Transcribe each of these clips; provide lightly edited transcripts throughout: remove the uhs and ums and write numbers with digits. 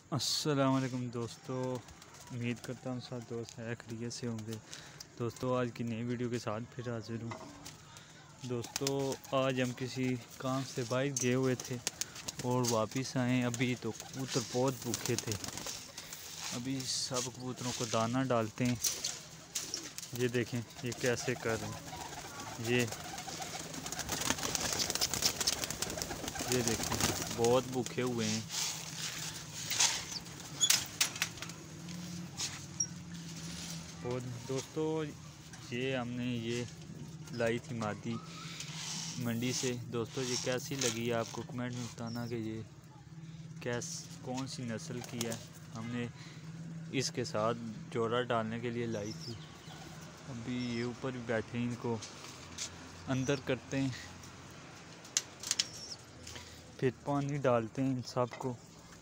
अस्सलाम वालेकुम दोस्तों, उम्मीद करता हूँ सब दोस्त है खैरियत से होंगे। दोस्तों आज की नई वीडियो के साथ फिर हाजिर हूँ। दोस्तों आज हम किसी काम से बाहर गए हुए थे और वापस आए। अभी तो कबूतर बहुत भूखे थे। अभी सब कबूतरों को दाना डालते हैं। ये देखें ये कैसे कर रहे हैं। ये देखें बहुत भूखे हुए हैं। और दोस्तों ये हमने ये लाई थी मादी मंडी से। दोस्तों ये कैसी लगी आपको कमेंट में बताना कि ये कौन सी नस्ल की है। हमने इसके साथ जोड़ा डालने के लिए लाई थी। अभी ये ऊपर भी बैठे हैं, इनको अंदर करते हैं, फिर पानी डालते हैं। इन सबको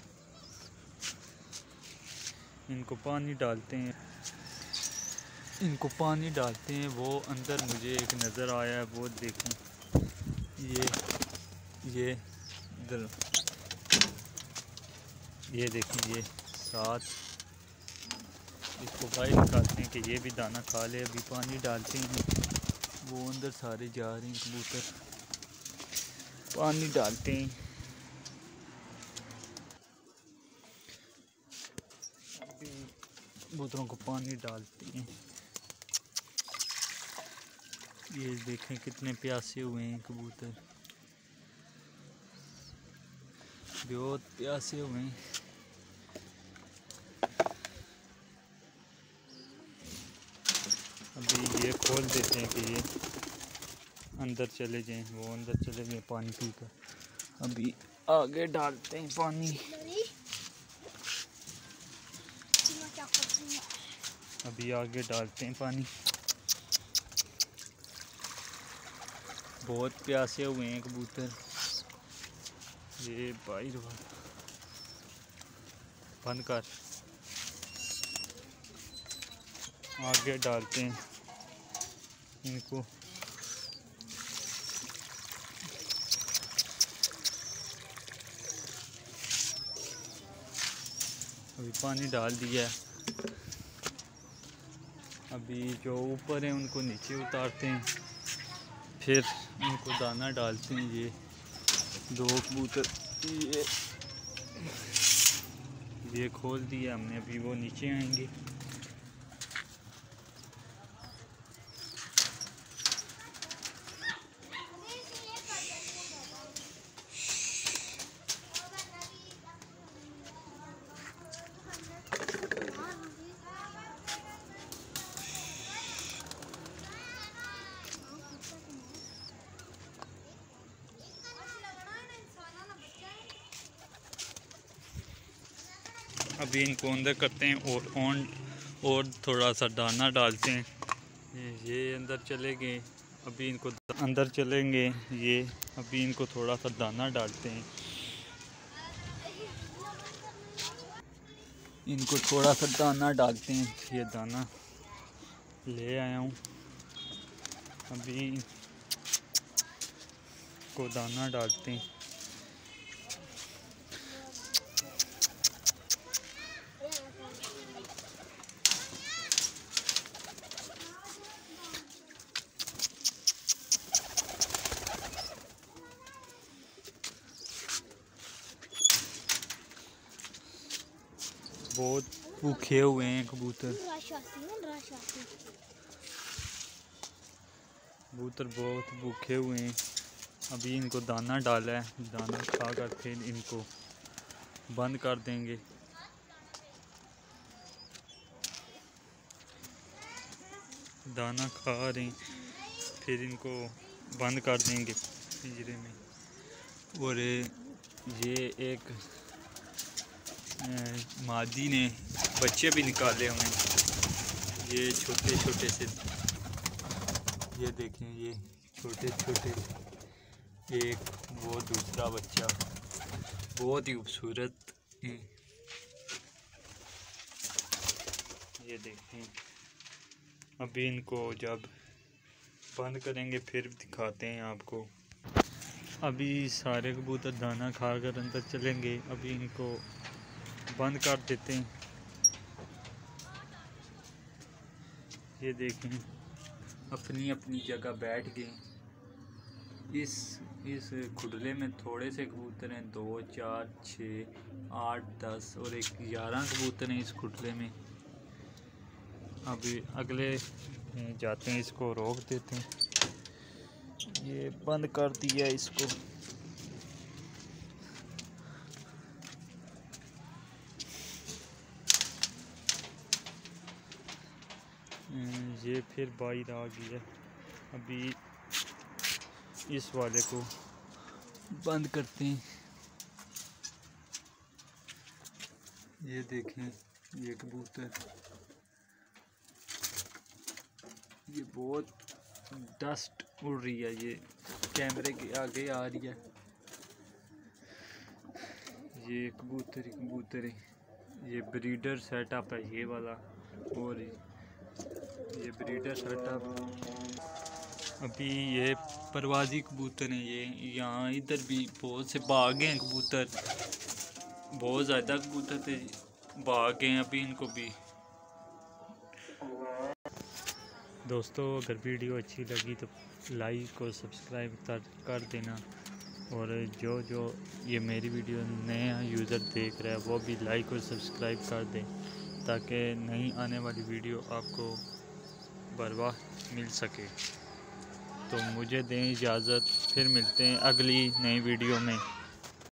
इनको पानी डालते हैं। वो अंदर मुझे एक नज़र आया है, वो देखें ये इधर ये देखें। ये साथ इसको बाहर निकालते हैं कि ये भी दाना खा ले। अभी पानी डालते हैं, वो अंदर सारे जा रहे हैं कबूतर। पानी डालते हैं। अभी कबूतरों को पानी डालते हैं। ये देखें कितने प्यासे हुए हैं कबूतर, बहुत प्यासे हुए हैं। अभी ये खोल देते हैं कि ये अंदर चले जाएं। वो अंदर चले गए पानी पीकर। अभी आगे डालते हैं पानी। अभी आगे डालते हैं पानी। बहुत प्यासे हुए हैं कबूतर। ये बाहर बंद कर। आगे डालते हैं इनको। अभी पानी डाल दिया है। अभी जो ऊपर हैं उनको नीचे उतारते हैं, फिर इनको दाना डालते हैं। ये दो कबूतर ये खोल दिया हमने। अभी वो नीचे आएंगे। अभी इनको अंदर करते हैं और थोड़ा सा दाना डालते हैं। ये अंदर चले गए। अभी इनको अंदर चलेंगे ये। अभी इनको थोड़ा सा दाना डालते हैं। इनको थोड़ा सा दाना डालते हैं। ये दाना ले आया हूँ। अभी को दाना डालते हैं। बहुत भूखे हुए हैं कबूतर। बहुत भूखे हुए हैं। अभी इनको दाना डाला है। दाना खा कर फिर इनको बंद कर देंगे। दाना खा रहे हैं, फिर इनको बंद कर देंगे पिंजरे में। और ये एक मादी ने बच्चे भी निकाले हुए हैं। ये छोटे छोटे से, ये देखें ये छोटे छोटे। एक वो दूसरा बच्चा बहुत ही खूबसूरत है। ये देखें। अभी इनको जब बंद करेंगे फिर दिखाते हैं आपको। अभी सारे कबूतर दाना खाकर अंदर चलेंगे। अभी इनको बंद कर देते हैं। ये देखें अपनी अपनी जगह बैठ गए। इस खुडले में थोड़े से कबूतर हैं, 2 4 6 8 10 और एक 11 कबूतर हैं इस खुडले में। अभी अगले जाते हैं, इसको रोक देते हैं। ये बंद कर दिया इसको। ये फिर बाहर आ गया। अभी इस वाले को बंद करते हैं। ये देखें ये कबूतर, ये बहुत डस्ट उड़ रही है, ये कैमरे के आगे आ रही है। ये कबूतर है, ये ब्रीडर सेटअप है ये वाला, और ये ब्रीडर सेटअप। अभी ये परवाजी कबूतर हैं। ये यहाँ इधर भी बहुत से भाग हैं कबूतर, बहुत ज़्यादा कबूतर थे, भाग गए अभी इनको भी। दोस्तों अगर वीडियो अच्छी लगी तो लाइक और सब्सक्राइब कर देना, और जो ये मेरी वीडियो नया यूज़र देख रहा है वो भी लाइक और सब्सक्राइब कर दें, ताकि नई आने वाली वीडियो आपको बर्बाद मिल सके। तो मुझे दें इजाज़त, फिर मिलते हैं अगली नई वीडियो में।